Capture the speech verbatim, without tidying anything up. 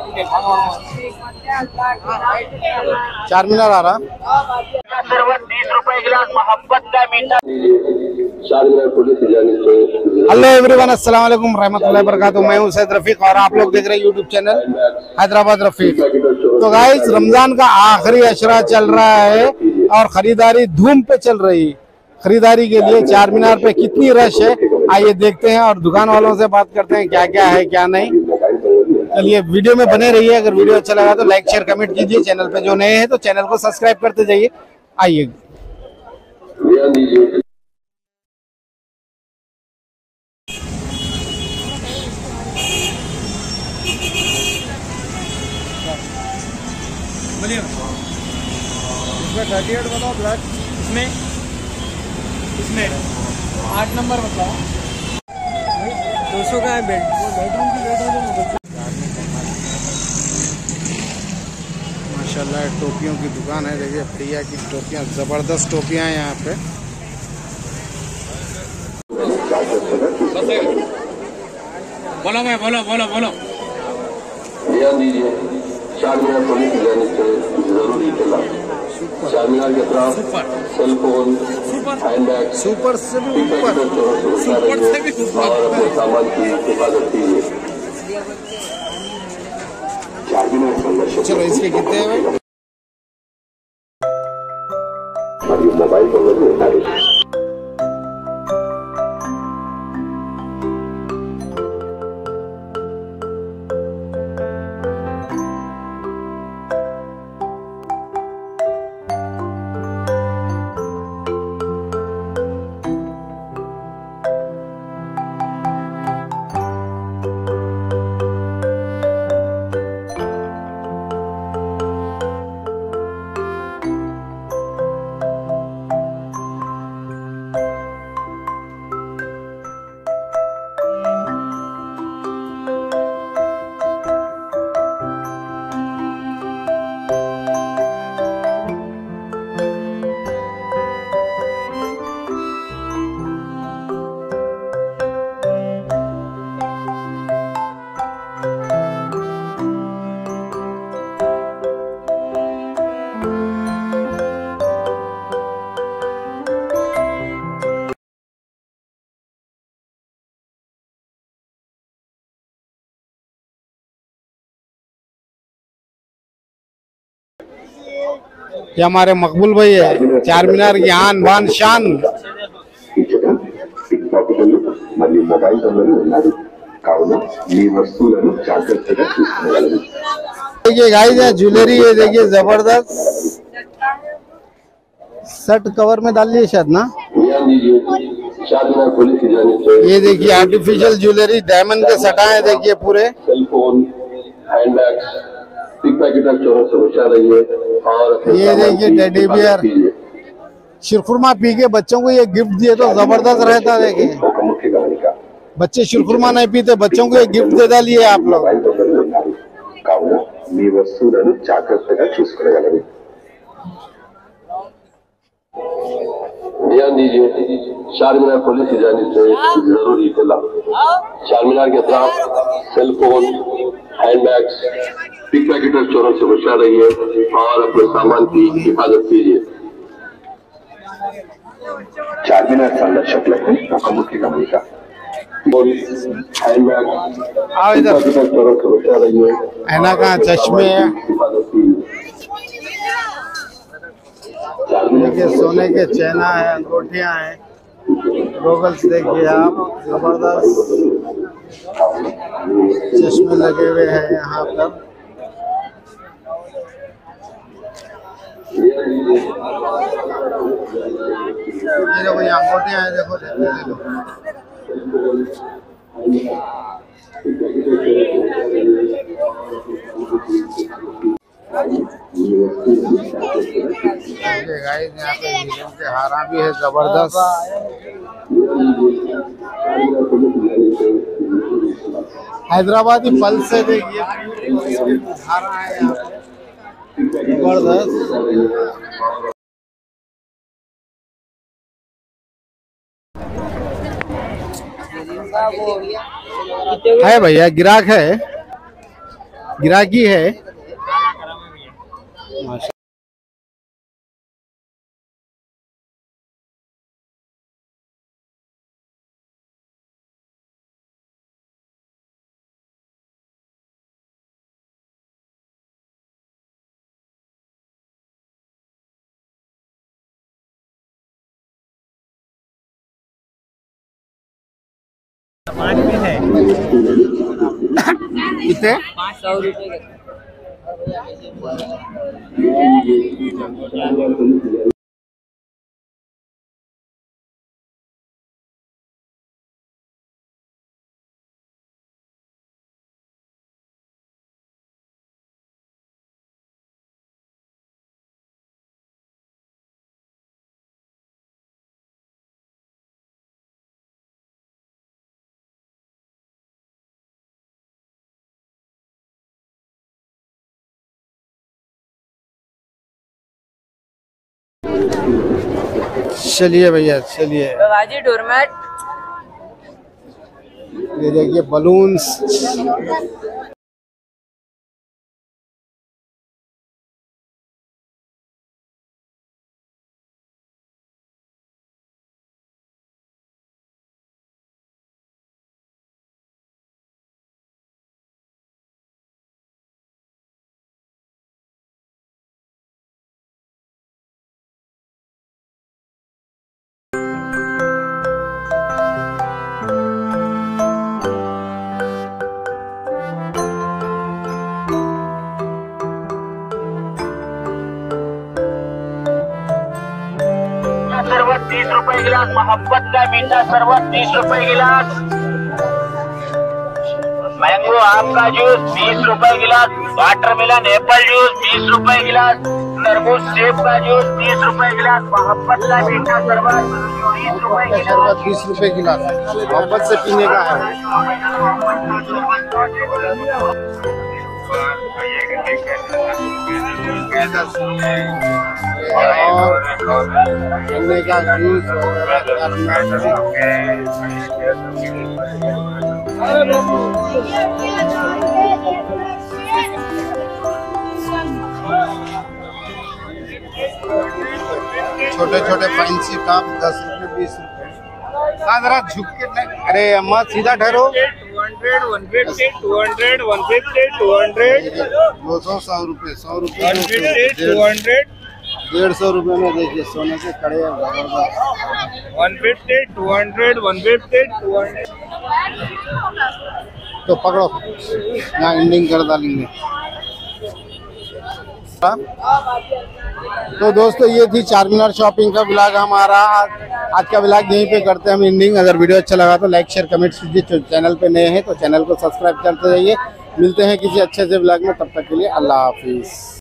चार मीनार आ रहा। तीस रुपए गिलास मोहब्बत का मीठा। हेलो एवरीवन, अस्सलाम वालेकुम रहमतुल्लाहि वबरकातुहू। मैं हूं सैयद रफीक और आप लोग देख रहे हैं यूट्यूब चैनल हैदराबाद रफीक। तो गाइस, रमजान का आखिरी अशरा चल रहा है और खरीदारी धूम पे चल रही। खरीदारी के लिए चार मीनार पे कितनी रश है, आइए देखते हैं और दुकान वालों से बात करते हैं क्या क्या है क्या नहीं। चलिए वीडियो में बने रहिए। अगर वीडियो अच्छा लगा तो लाइक शेयर कमेंट कीजिए। चैनल पे जो नए हैं तो चैनल को सब्सक्राइब करते जाइए। आइए इसमें थर्टी एट बताओ ब्लैक। इसमें इसमें आठ नंबर बताओ। दो सौ का है बेड। बेडरूम की बेड माशाल्लाह टोपियों की दुकान है। देखिए प्रिया की टोपियां, जबरदस्त टोपियां हैं यहाँ पे। बोलो मैं बोलो बोलो बोलो ध्यान दीजिए, चार मीनार पुलिस जाने से जरूरी चला। चार मीनार के खिलाफ सेल फोन, हैंडबैग, सुपर से भी ऊपर, सुपर से भी ऊपर और अपने सामान की हिफाजत कीजिए। चार मीनार संघर्ष। चलो इसके कितने हैं भाई? मोबाइल पर लगे ये हमारे मकबूल भाई है, चार मीनार की आन बान शान। देखिए गाइस, है ज्वेलरी है। देखिए जबरदस्त सेट कवर में डाल लिए शायद ना। ये देखिए आर्टिफिशियल ज्वेलरी डायमंड के सटा है। देखिए पूरे सेलफोन, हैंडबैग, चोरों से बचा रहिए। और ये देखिए टेडी बियर। शिरखुरमा पी के बच्चों को ये गिफ्ट दिए तो जबरदस्त रहता। देखिए बच्चे शिरखुरमा नहीं पीते, बच्चों को ये गिफ्ट दे डालिए आप लोग। ध्यान दीजिए, चार मीनार पुलिस की जानिब से जरूरी इत्तला। चार मीनार के खिलाफ cell phone, handbags, pick pocketer चोरों से बचा रहिए और अपने सामान की हिफाजत कीजिए। चार मीनार संरक्षक हुकूमत की कमी का हैंडबैग, पिक पैकेटर चोरों से बचा रहिए। ऐना का चश्मे, देखिए सोने के चैना है, अंगूठियां हैं, गॉगल्स देखिए आप, जबरदस्त चश्मे लगे हुए हैं यहाँ पर। ये देखो ये अंगूठियां हैं, देखो देखो गाइस, यहाँ पे हीरों के हारा भी है जबरदस्त। हैदराबादी फल से देखिए हारा है यहाँ पे जबरदस्त। है भैया, गिराक है गिराकी है माशा। कितने? पाँच सौ रुपये। चलिए भैया चलिए। बाबाजी डोरमेट, ये देखिए बलून्स। सरबत तीस रुपए गिलास, मोहब्बत का मीठा सरबत तीस रुपए गिलास, मैंगो आम का जूस बीस रुपए गिलास, वाटरमेलन एप्पल जूस बीस रुपए गिलास, तरबूज सेब का जूस तीस रुपए गिलास, मोहब्बत का मीठा सरबत बीस रुपए गिलास। बीस रुपए गिलास मोहब्बत से पीने का है। और गन्ने का जूस छोटे छोटे फैंसी कप दस रुपए बीस रुपए। जरा झुक के नहीं, अरे अम्मा सीधा ठहरो। Two hundred, one fifty, two hundred, one fifty, two hundred, दो सौ सौ रुपए सौ रुपए वन फिफ्टी, टू हंड्रेड, डेढ़ सौ रुपए में देखिए सोने के कड़े हैं जबरदस्त। One fifty, two hundred, one fifty, two hundred. तो पकड़ो, यहाँ एंडिंग कर डालेंगे। तो दोस्तों ये थी चार मीनार शॉपिंग का ब्लॉग हमारा। आज का ब्लॉग यहीं पे करते हैं हम एंडिंग। अगर वीडियो अच्छा लगा तो लाइक शेयर कमेंट कीजिए। चैनल पे नए हैं तो चैनल को सब्सक्राइब करते जाइए। मिलते हैं किसी अच्छे से ब्लॉग में, तब तक के लिए अल्लाह हाफिज़।